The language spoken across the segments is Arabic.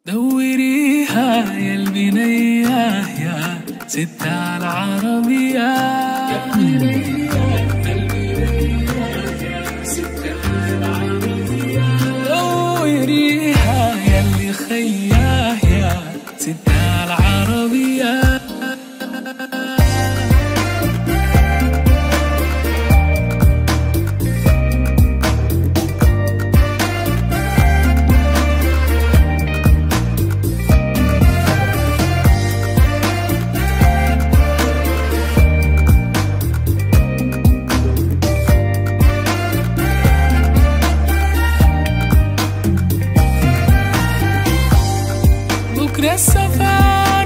دوريها يا البنية يا ست العربية، دوريها يا اللي خياه يا ست العربية. بكرة السفر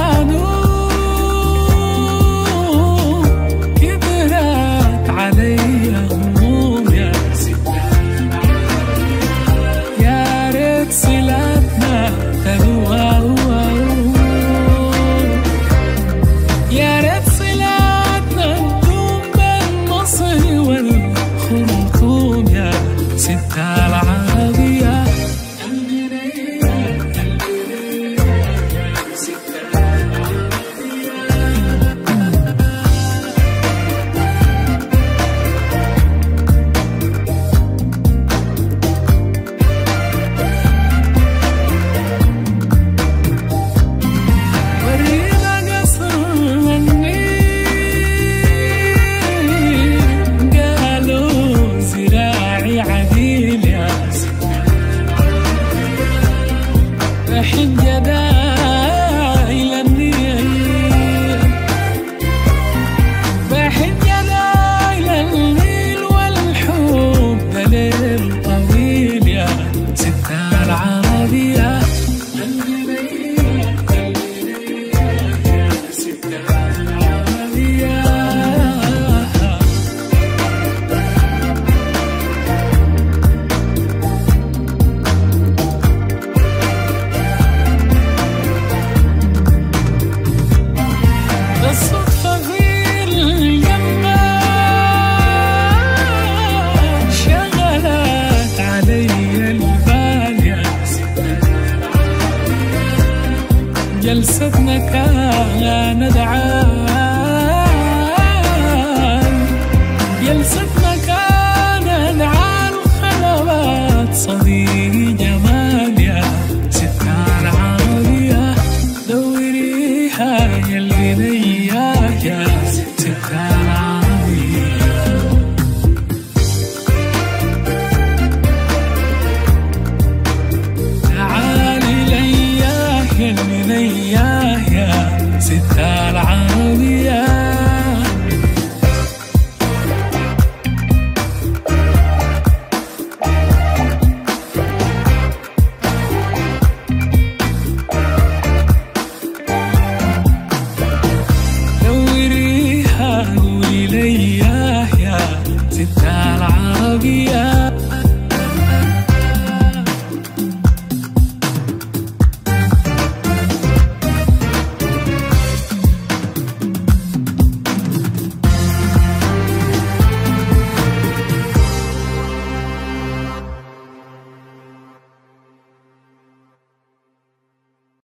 وعنوم كبرت علي هموم يا يا ريت صلاتنا تدوم، يا ريت صلاتنا تدوم بين مصر والخرطوم يا ست العربية. بحن يداي للنيل، بحن يداي للنيل والحب دليل طويل يا ست العربية. الصدفة في الجنة شغلت علي البال يا جلستنا كانت عال، جلستنا كانت عال خلوات صديق جمال يا ست العربية. دوريها يا البنية يا ست العربية، تعالي ليا يا البنية يا ست العربية. دوريها قولي ليا يا ست العربية.